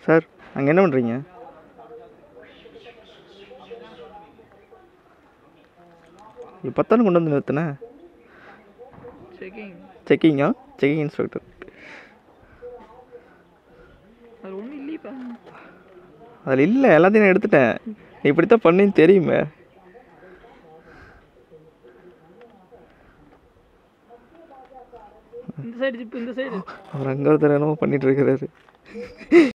Sir அங்கே என்ன பண்ணுறீங்க? இப்போ தானே கொண்டு வந்து நிறுத்தினேன். செக்கிங்கா? Checking inspector. அதில் இல்லை, எல்லாத்தையும் நான் எடுத்துட்டேன். இப்படித்தான் பண்ணின்னு தெரியுமே. அவர் அங்கே ஒருத்தர் என்னமோ பண்ணிட்டு இருக்கிறாரு.